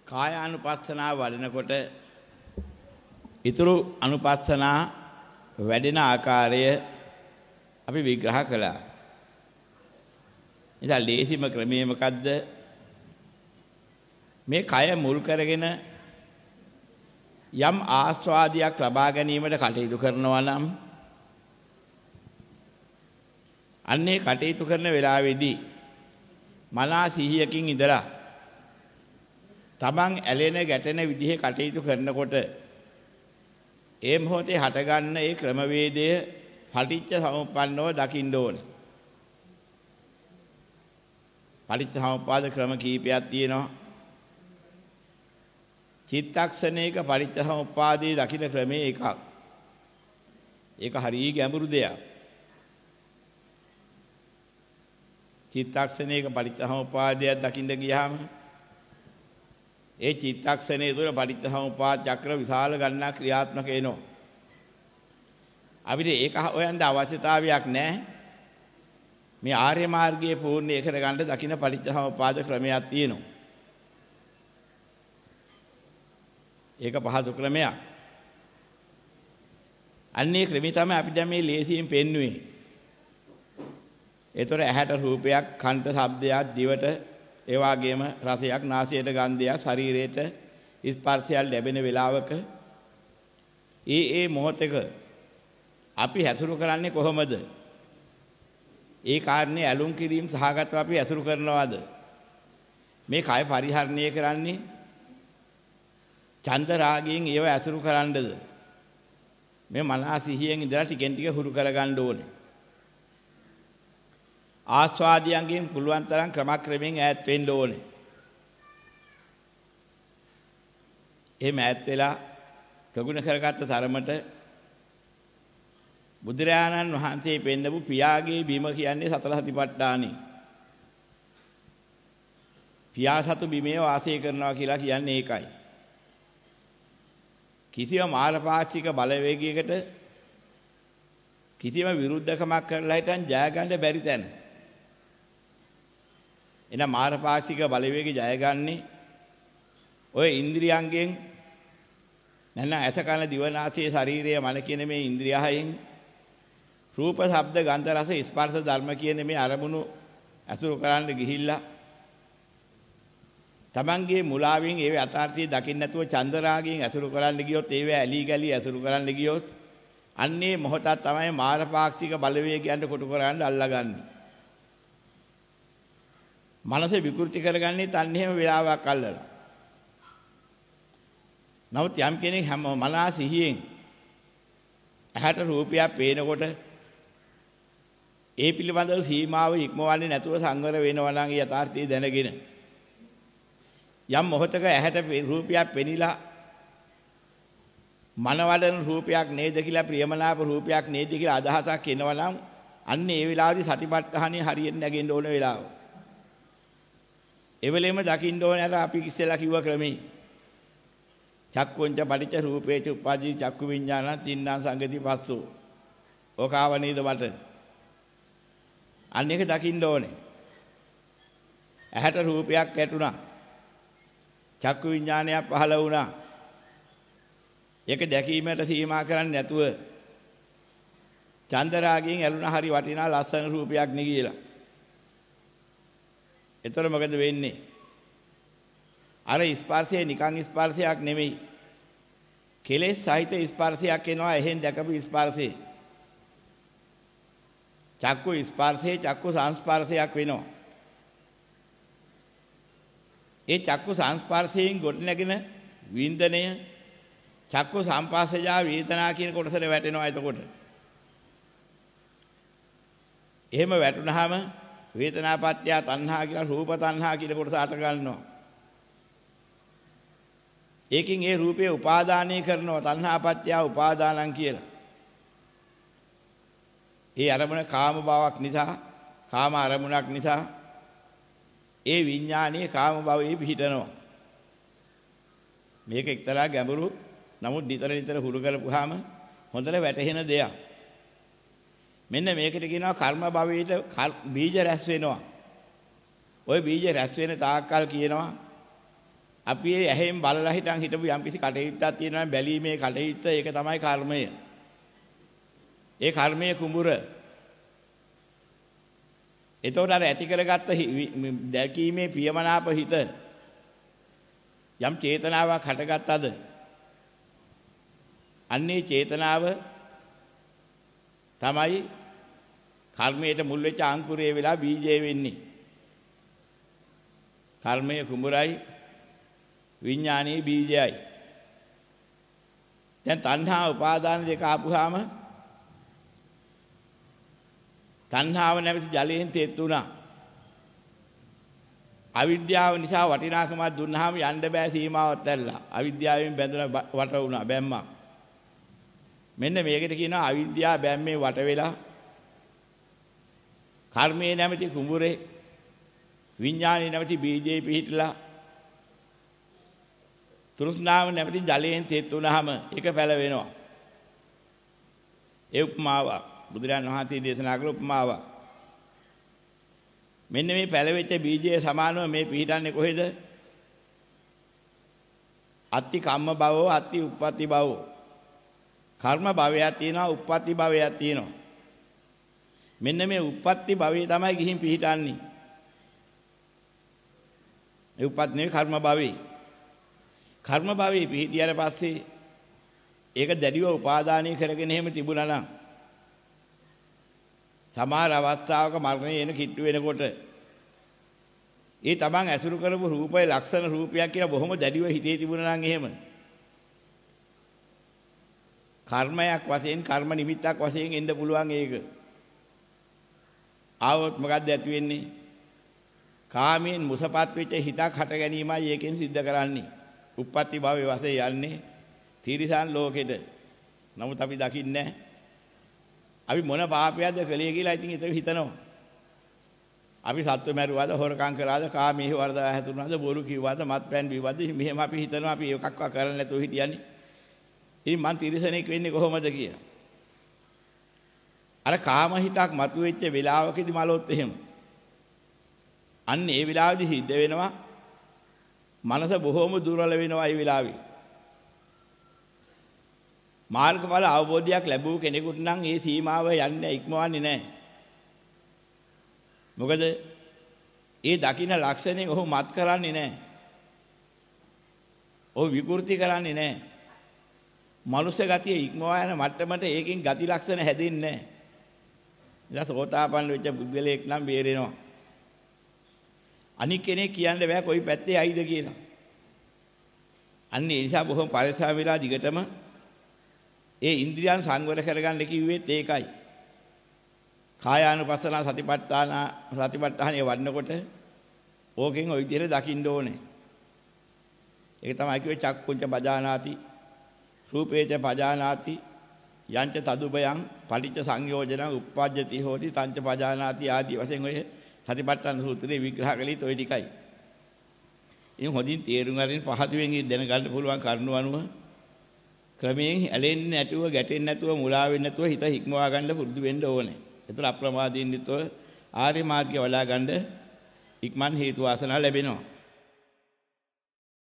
කායානුපස්සනාව වඩනකොට ඊතුරු අනුපස්සනා වැඩෙන ආකාරය අපි විග්‍රහ කළා. ඉතින් ලේසිම ක්‍රමය මොකද්ද? මේ කය මුල් කරගෙන යම් ආස්වාදයක් ලබා ගැනීමට කටයුතු කරනවා නම් අන්නේ කටයුතු කරන වෙලාවේදී මනා සිහියකින් ඉඳලා තමන් ඇලෙන ගැටෙන විදිහේ කටයුතු කරනකොට ඒ මොහොතේ හටගන්න ඒ ක්‍රමවේදය පටිච්ච සමුප්පන්නව දකින්න ඕනේ. පටිච්ච සමුප්පාද ක්‍රම කීපයක් තියෙනවා. චිත්තක්ෂණයක පටිච්ච සමුප්පාදයේ දකින්න ක්‍රමයේ එකක්. ඒක හරිය ගැඹුරු දෙයක්. චිත්තක්ෂණයක පටිච්ච සමුප්පාදයක් දකින්න ගියාම ඒ චිත්තක්ෂණයේ තුල පටිච්ච සමුප්පාද චක්‍ර විශාල ගණනක් ක්‍රියාත්මක වෙනවා. අපිට ඒක හොයන්න අවශ්‍යතාවයක් නැහැ. මේ ආර්ය මාර්ගයේ පූර්ණේ කරගන්න දකින්න පටිච්ච සමුප්පාද ක්‍රමයක් තියෙනවා. ඒක පහසු ක්‍රමයක්. අන්නේ ක්‍රමී තමයි අපි දැන් මේ ලේසියෙන් පෙන්වුවේ. ඒතර ඇහැට රූපයක්, කනට ශබ්දයක්, දිවට ඒ වගේම රසයක්, නාසයට ගන්ධයක්, ශරීරයට ස්පර්ශයක් ලැබෙන වෙලාවක ඒ මොහොතක අපි හැසුරු කරන්නේ කොහොමද? ඒ කාරණේ ඇලුම් කිරීම සහගතව අපි හැසුරු කරනවාද? මේ කය පරිහරණය කරන්නේ චන්ද රාගයෙන් ඒව ඇසුරු කරන්නද? මේ මනස සිහියෙන් ඉඳලා ටිකෙන් ටික හුරු කරගන්න ඕනේ. ආස්වාදයන්ගෙන් පුළුවන් තරම් ක්‍රමක්‍රමයෙන් ඈත් වෙන්න ඕනේ. එහෙම ඈත් වෙලා ප්‍රගුණ කරගත්ත තරමට බුදුරජාණන් වහන්සේ පෙන්නපු පියාගේ බිම කියන්නේ සතර සතිපට්ඨානෙ. පියා සතු බිමේ වාසය කරනවා කියලා කියන්නේ ඒකයි. කිසිම මාරපාක්ෂික බලවේගයකට කිසිම විරුද්ධකමක් කරලා හිටන් ජය ගන්න බැරි තැන. එන මාරපාක්ෂික බලවේගය ජයගන්නේ ඔය ඉන්ද්‍රියයන්ගෙන් නැත්නම් ඇස කන දිව නාසය ශරීරය මන කියන මේ ඉන්ද්‍රියයන් රූප ශබ්ද ගන්ධ රස ස්පර්ශ ධර්ම කියන මේ අරමුණු අසුරු කරන්න ගිහිල්ලා තමන්ගේ මුලාවෙන් ඒවේ අතාර්ථය දකින්න නැතුව චන්දරාගයෙන් අසුරු කරන්න ගියොත් ඒවේ ඇලි ගලි අසුරු කරන්න ගියොත් අන්නේ මොහොතක් තමයි මාරපාක්ෂික බලවේගයන්ට කොටු කරන්න අල්ලගන්නේ. මනස විකෘති කරගන්නේ තන්නේම වෙලාවක් අල්ලලා. නමුත් යම් කෙනෙක් හැම මනස සිහියෙන් ඇහැට රූපයක් පේනකොට ඒ පිළිබඳව සීමාව ඉක්මවන්නේ නැතුව සංවර වෙනවා නම් ඒ යථාර්ථය දැනගෙන යම් මොහොතක ඇහැට රූපයක් පෙනිලා මනවඩන රූපයක් නේද කියලා ප්‍රියමනාප රූපයක් නේද කියලා අදහසක් එනවා නම් අන්න ඒ වෙලාවේදී සතිපට්ඨානිය හරියට නැගෙන්න ඕන වෙලාව. එවෙලෙම දකින්න ඕනේ අර අපි ඉස්සෙල්ලා කිව්ව ක්‍රමේ. චක්කුංච පටිච්ච රූපේච උප්පජ්ජි චක්කු විඤ්ඤාණ තින්නම් සංගති පස්සෝ. ඕකාව නේද මට. අන්න ඒක දකින්න ඕනේ. ඇහැට රූපයක් ඇතුණා. චක්කු විඤ්ඤාණයක් පහළ වුණා. ඒක දැකීමට සීමා කරන්නේ නැතුව චන්දරාගයෙන් ඇලුනා හරි වටිනා ලස්සන රූපයක් නේ කියලා. එතකොට මොකද වෙන්නේ? අර ස්පර්ශය නිකන් ස්පර්ශයක් නෙමෙයි. කෙලෙස් සහිත ස්පර්ශයක් එනවා එහෙන් දැකපු ස්පර්ශේ. චක්කු ස්පර්ශේ චක්කු සංස්පර්ශයක් වෙනවා. ඒ චක්කු සංස්පර්ශයෙන් ගොඩනැගෙන වින්දනය චක්කු සංපස්සජා වේදනා කියන කොටසට වැටෙනවා එතකොට. එහෙම වැටුනහම වේදනාපත්‍ය තණ්හා කියලා රූප තණ්හා කියන කොටස අට ගන්නවා. ඒකින් ඒ රූපේ උපාදානය කරනවා තණ්හාපත්‍ය උපාදානං කියලා. ඒ අරමුණ කාම භාවයක් නිසා කාම අරමුණක් නිසා ඒ විඥානීය කාම භවයේ පිහිටනවා. මේක එක්තරා ගැඹුරු නමුත් නිතර හුරු කරපුවාම හොඳට වැටහෙන දෙයක්. මෙන්න මේකට කියනවා කර්ම භවයට බීජ රැස් වෙනවා. ওই බීජ රැස් වෙන තාක්කල් කියනවා අපි ඇහෙන් බලලා හිටපු යම්කිසි කටයුත්තක් තියෙනවා බැලීමේ කටයුත්ත ඒක තමයි කර්මය. ඒ කර්මයේ කුඹුර. එතකොට අර ඇති කරගත්ත දැකීමේ ප්‍රියමනාප හිත යම් චේතනාවක් හටගත්තද අන්නේ චේතනාව තමයි කර්මයට මුල් වෙච්ච අංකුරය වෙලා බීජය වෙන්නේ. කර්මයේ කුඹුරයි විඥානයේ බීජයයි. දැන් තණ්හා උපාදාන දෙක ආපුවාම තණ්හාව නැමැති ජලයෙන් තෙත් වුණා. අවිද්‍යාව නිසා වටිනාකමක් දුන්නාම යන්න බෑ සීමාවක් ඇල්ලලා. අවිද්‍යාවෙන් බැඳුන වට වුණා බැම්මා. මෙන්න මේකට කියනවා අවිද්‍යාව බැම්මේ වට වෙලා කර්මයේ නැමැති කුඹුරේ විඥානයේ නැමැති බීජේ පිහිටලා තෘෂ්ණාව නැමැති ජලයෙන් තෙත් වුණාම ඒක පැලවෙනවා. ඒ උපමාව බුදුරජාණන් වහන්සේ දේශනා කළ උපමාව. මෙන්න මේ පැලවෙච්ච බීජයේ සමානව මේ පිහිටන්නේ කොහෙද? අත්ති කම්ම භවෝ අත්ති උප්පත්ති භවෝ. කර්ම භවයක් තියෙනවා උප්පත්ති භවයක් තියෙනවා. මෙන්න මේ උප්පත්ති භවයේ තමයි ගිහින් පිහිටන්නේ. ඒ උපත් නෙවෙයි කර්ම භවයේ. කර්ම භවයේ පිහිටියට පස්සේ ඒක දැඩිව උපාදානීය කරගෙන එහෙම තිබුණා නම් සමහර අවස්ථාවක මරණය එන කිට්ටු වෙනකොට ඒ තමන් ඇසුරු කරපු රූපයේ ලක්ෂණ රූපයක් කියලා බොහොම දැඩිව හිතේ තිබුණා නම් එහෙම කර්මයක් වශයෙන් කර්ම නිමිත්තක් වශයෙන් එන්න පුළුවන් ඒක. ආවොත් මොකද්ද ඇති වෙන්නේ? කාමයෙන් මුසපත් වෙච්ච හිතක් හට ගැනීමයි ඒකෙන් සිද්ධ කරන්නේ. උප්පත්ති භවයේ වශයෙන් යන්නේ තිරිසන් ලෝකෙට. නමුත් අපි දකින්නේ අපි මොන පාපයක්ද කළේ කියලා ඉතින් ඒක හිතනවා. අපි සත්ව මරුවාද හොරකම් කරාද කාමයේ වරදවා හැතුණාද බොරු කිව්වාද මත්පැන් බිව්වාද මෙහෙම අපි හිතනවා අපි ඒකක්ව කරන්නේ නැතුව හිටියන්නේ. ඉතින් මං තිරිසනෙක් වෙන්නේ කොහොමද කියලා. අර කාම හිතක් මතුවෙච්ච වෙලාවකදී මලොත් එහෙම. අන්න ඒ වෙලාවේදී සිද්ධ වෙනවා මනස බොහොම දුර්වල වෙනවා ඒ වෙලාවේ. මාර්ගඵල අවබෝධයක් ලැබුව කෙනෙකුට නම් ඒ සීමාව යන්නේ ඉක්මවන්නේ නැහැ. මොකද ඒ දකින්න ලක්ෂණයෙන් ඔහු මත් කරන්නේ නැහැ. ඔහු විකෘති කරන්නේ නැහැ. මනුෂ්‍ය ගතිය ඉක්මවා යන මට්ටමට ඒකෙන් ගති ලක්ෂණ හැදෙන්නේ නැහැ. ඊට සෝතාපන්න වෙච්ච පුද්ගලයෙක් නම් බේරෙනවා. අනික් කෙනෙක් කියන්න බෑ කොයි පැත්තේ ඇයිද කියලා. අන්න ඒ නිසා බොහොම පරිස්සම් වෙලා දිගටම ඒ ඉන්ද්‍රියන් සංවර කරගන්න කිව්වෙත් ඒකයි. කායානුපස්සන සතිපට්ඨානයේ වඩනකොට ඕකෙන් ওই විදිහට දකින්න ඕනේ. ඒක තමයි කිව්වේ චක්කුංච පජානාති රූපේච පජානාති යංච තදුබයං පටිච්ච සංයෝජනං උප්පජ්ජති හෝති තංච පජානාති ආදී වශයෙන් ඔය සතිපට්ඨාන සූත්‍රයේ විග්‍රහ කළේ toy ටිකයි. ඉතින් හොඳින් තේරුම් අරගෙන පහදුවෙන් දැනගන්න පුළුවන් කරුණු අනුව ක්‍රමයෙන් ඇලෙන්නේ නැතුව ගැටෙන්නේ නැතුව මුලා වෙන්නේ නැතුව හිත හික්මවා ගන්න පුරුදු වෙන්න ඕනේ. ඒතර අප්‍රමාදීන් විතර ආර්ය මාර්ගය වඩා ගන්න ඉක්මන් හේතු වාසනා ලැබෙනවා.